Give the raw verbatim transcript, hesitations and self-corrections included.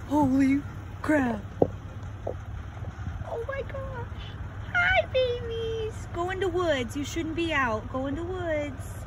Holy crap. Oh my gosh. Hi, babies. Go in the woods. You shouldn't be out. Go in the woods.